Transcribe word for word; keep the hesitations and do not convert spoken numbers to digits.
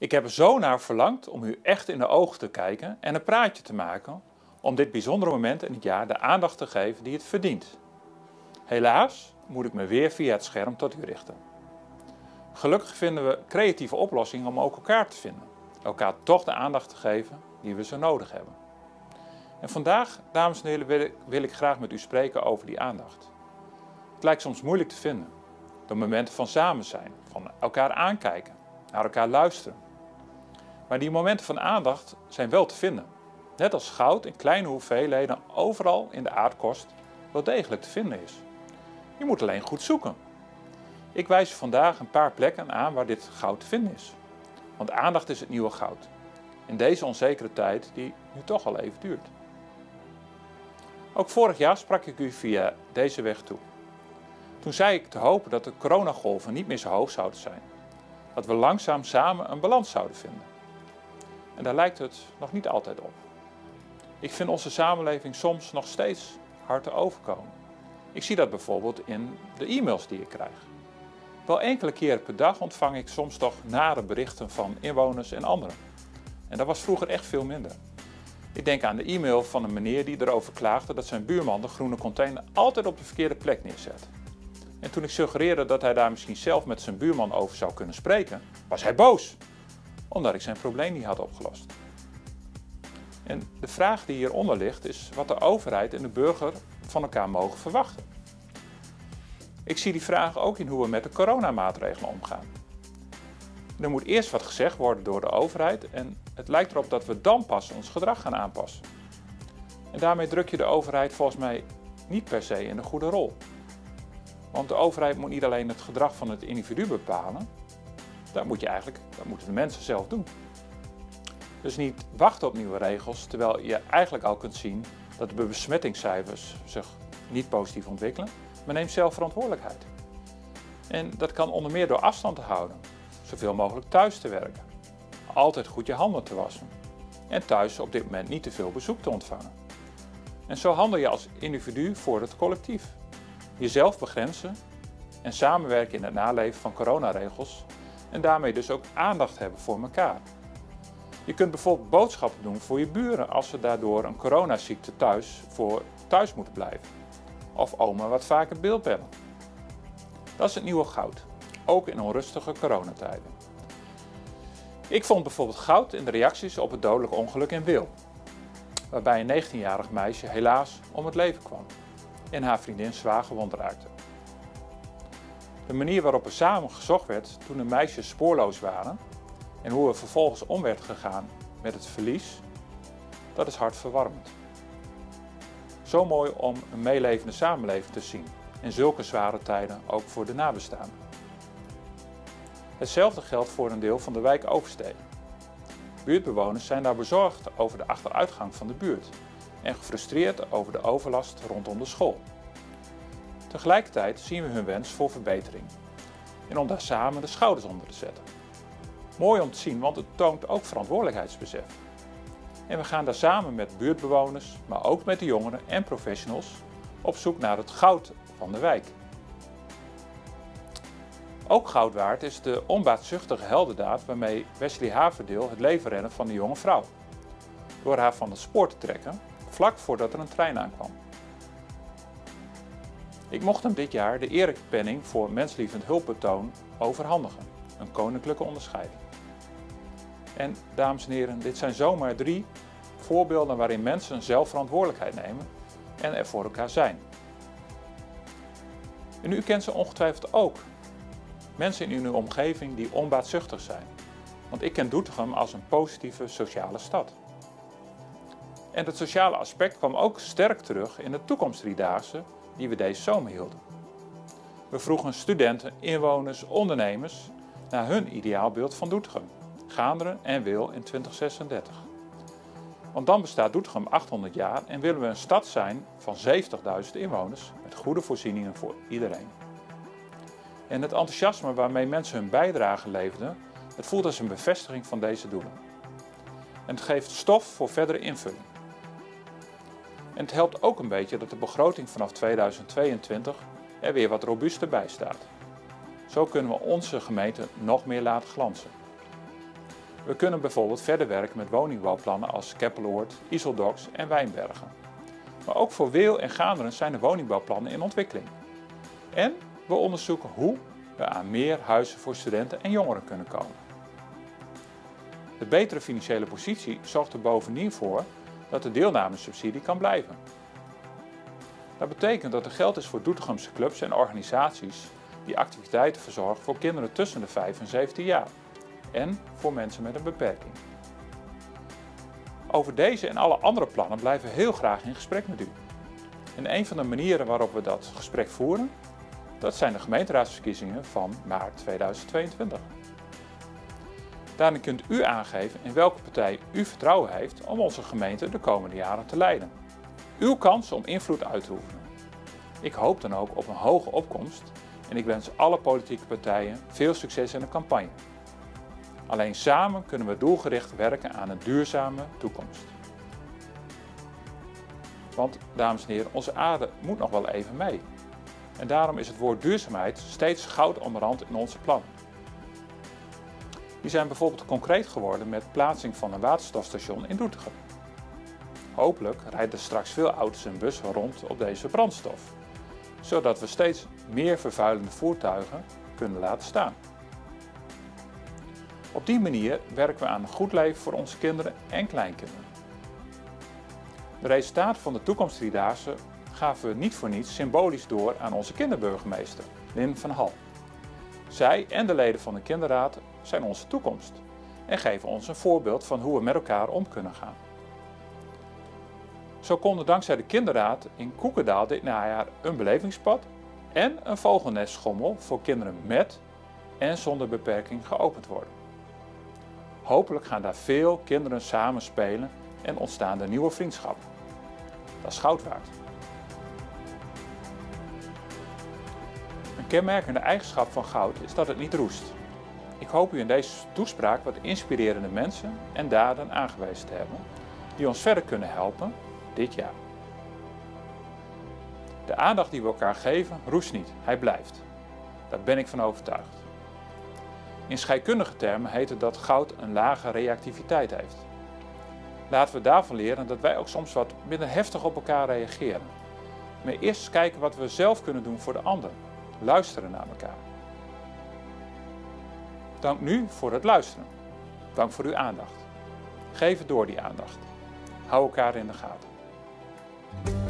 Ik heb er zo naar verlangd om u echt in de ogen te kijken en een praatje te maken om dit bijzondere moment in het jaar de aandacht te geven die het verdient. Helaas moet ik me weer via het scherm tot u richten. Gelukkig vinden we creatieve oplossingen om ook elkaar te vinden, elkaar toch de aandacht te geven die we zo nodig hebben. En vandaag, dames en heren, wil ik, wil ik graag met u spreken over die aandacht. Het lijkt soms moeilijk te vinden, de momenten van samen zijn, van elkaar aankijken, naar elkaar luisteren. Maar die momenten van aandacht zijn wel te vinden. Net als goud in kleine hoeveelheden overal in de aardkorst wel degelijk te vinden is. Je moet alleen goed zoeken. Ik wijs u vandaag een paar plekken aan waar dit goud te vinden is. Want aandacht is het nieuwe goud. In deze onzekere tijd die nu toch al even duurt. Ook vorig jaar sprak ik u via deze weg toe. Toen zei ik te hopen dat de coronagolven niet meer zo hoog zouden zijn. Dat we langzaam samen een balans zouden vinden. En daar lijkt het nog niet altijd op. Ik vind onze samenleving soms nog steeds hard te overkomen. Ik zie dat bijvoorbeeld in de e-mails die ik krijg. Wel enkele keren per dag ontvang ik soms toch nare berichten van inwoners en anderen. En dat was vroeger echt veel minder. Ik denk aan de e-mail van een meneer die erover klaagde dat zijn buurman de groene container altijd op de verkeerde plek neerzet. En toen ik suggereerde dat hij daar misschien zelf met zijn buurman over zou kunnen spreken, was hij boos, omdat ik zijn probleem niet had opgelost. En de vraag die hieronder ligt is wat de overheid en de burger van elkaar mogen verwachten. Ik zie die vraag ook in hoe we met de coronamaatregelen omgaan. Er moet eerst wat gezegd worden door de overheid en het lijkt erop dat we dan pas ons gedrag gaan aanpassen. En daarmee druk je de overheid volgens mij niet per se in de goede rol. Want de overheid moet niet alleen het gedrag van het individu bepalen, dat moet je eigenlijk, dat moeten de mensen zelf doen. Dus niet wachten op nieuwe regels, terwijl je eigenlijk al kunt zien dat de besmettingscijfers zich niet positief ontwikkelen, maar neem zelf verantwoordelijkheid. En dat kan onder meer door afstand te houden, zoveel mogelijk thuis te werken, altijd goed je handen te wassen en thuis op dit moment niet te veel bezoek te ontvangen. En zo handel je als individu voor het collectief. Jezelf begrenzen en samenwerken in het naleven van coronaregels en daarmee dus ook aandacht hebben voor elkaar. Je kunt bijvoorbeeld boodschappen doen voor je buren als ze daardoor een coronaziekte thuis voor thuis moeten blijven. Of oma wat vaker beeldbellen. Dat is het nieuwe goud, ook in onrustige coronatijden. Ik vond bijvoorbeeld goud in de reacties op het dodelijk ongeluk in Wil, waarbij een negentienjarig meisje helaas om het leven kwam en haar vriendin zwaar gewond raakte. De manier waarop er samen gezocht werd toen de meisjes spoorloos waren en hoe er vervolgens om werd gegaan met het verlies, dat is hartverwarmend. Zo mooi om een meelevende samenleving te zien in zulke zware tijden ook voor de nabestaanden. Hetzelfde geldt voor een deel van de wijk Overstee. Buurtbewoners zijn daar bezorgd over de achteruitgang van de buurt en gefrustreerd over de overlast rondom de school. Tegelijkertijd zien we hun wens voor verbetering en om daar samen de schouders onder te zetten. Mooi om te zien, want het toont ook verantwoordelijkheidsbesef. En we gaan daar samen met buurtbewoners, maar ook met de jongeren en professionals op zoek naar het goud van de wijk. Ook goud waard is de onbaatzuchtige heldendaad waarmee Wesley Haverdeel het leven redde van een jonge vrouw. Door haar van het spoor te trekken, vlak voordat er een trein aankwam. Ik mocht hem dit jaar de erepenning voor menslievend hulpbetoon overhandigen, een koninklijke onderscheiding. En dames en heren, dit zijn zomaar drie voorbeelden waarin mensen zelf verantwoordelijkheid nemen en er voor elkaar zijn. En u kent ze ongetwijfeld ook. Mensen in uw omgeving die onbaatzuchtig zijn. Want ik ken Doetinchem als een positieve sociale stad. En het sociale aspect kwam ook sterk terug in de toekomstdriedaagse die we deze zomer hielden. We vroegen studenten, inwoners, ondernemers naar hun ideaalbeeld van Doetinchem, Gaanderen en Wil in twintig zesendertig. Want dan bestaat Doetinchem achthonderd jaar en willen we een stad zijn van zeventigduizend inwoners met goede voorzieningen voor iedereen. En het enthousiasme waarmee mensen hun bijdrage leverden, het voelt als een bevestiging van deze doelen. En het geeft stof voor verdere invulling. En het helpt ook een beetje dat de begroting vanaf tweeduizend tweeëntwintig er weer wat robuuster bij staat. Zo kunnen we onze gemeente nog meer laten glanzen. We kunnen bijvoorbeeld verder werken met woningbouwplannen als Keppeloord, Iseldox en Wijnbergen. Maar ook voor Weel en Gaanderen zijn er woningbouwplannen in ontwikkeling. En we onderzoeken hoe we aan meer huizen voor studenten en jongeren kunnen komen. De betere financiële positie zorgt er bovendien voor dat de deelnamesubsidie kan blijven. Dat betekent dat er geld is voor Doetinchemse clubs en organisaties die activiteiten verzorgen voor kinderen tussen de vijf en zeventien jaar en voor mensen met een beperking. Over deze en alle andere plannen blijven we heel graag in gesprek met u. En een van de manieren waarop we dat gesprek voeren, dat zijn de gemeenteraadsverkiezingen van maart tweeduizend tweeëntwintig. Daarin kunt u aangeven in welke partij u vertrouwen heeft om onze gemeente de komende jaren te leiden. Uw kans om invloed uit te oefenen. Ik hoop dan ook op een hoge opkomst en ik wens alle politieke partijen veel succes in de campagne. Alleen samen kunnen we doelgericht werken aan een duurzame toekomst. Want, dames en heren, onze aarde moet nog wel even mee. En daarom is het woord duurzaamheid steeds goud onderhand in onze plannen. Die zijn bijvoorbeeld concreet geworden met plaatsing van een waterstofstation in Doetinchem. Hopelijk rijden er straks veel auto's en bussen rond op deze brandstof, zodat we steeds meer vervuilende voertuigen kunnen laten staan. Op die manier werken we aan een goed leven voor onze kinderen en kleinkinderen. De resultaten van de toekomstdriedaagse gaven we niet voor niets symbolisch door aan onze kinderburgemeester, Lin van Hal. Zij en de leden van de kinderraad zijn onze toekomst en geven ons een voorbeeld van hoe we met elkaar om kunnen gaan. Zo konden dankzij de kinderraad in Koekendaal dit najaar een belevingspad en een vogelnestschommel voor kinderen met en zonder beperking geopend worden. Hopelijk gaan daar veel kinderen samen spelen en ontstaan er nieuwe vriendschappen. Dat is goud waard. Een kenmerkende eigenschap van goud is dat het niet roest. Ik hoop u in deze toespraak wat inspirerende mensen en daden aangewezen te hebben die ons verder kunnen helpen dit jaar. De aandacht die we elkaar geven roest niet, hij blijft. Daar ben ik van overtuigd. In scheikundige termen heet het dat goud een lage reactiviteit heeft. Laten we daarvan leren dat wij ook soms wat minder heftig op elkaar reageren. Maar eerst eens kijken wat we zelf kunnen doen voor de ander. Luisteren naar elkaar. Dank nu voor het luisteren. Dank voor uw aandacht. Geef het door die aandacht. Hou elkaar in de gaten.